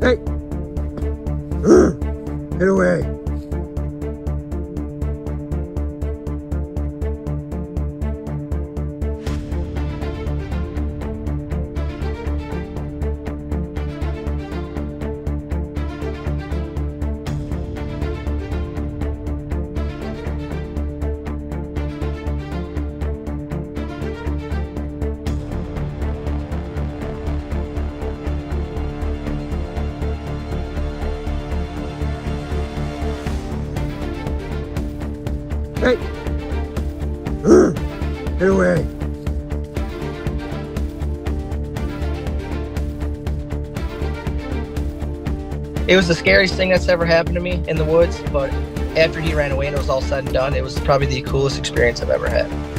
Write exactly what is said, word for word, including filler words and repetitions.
Hey! Get away! Hey! Get away! It was the scariest thing that's ever happened to me in the woods, but after he ran away and it was all said and done, it was probably the coolest experience I've ever had.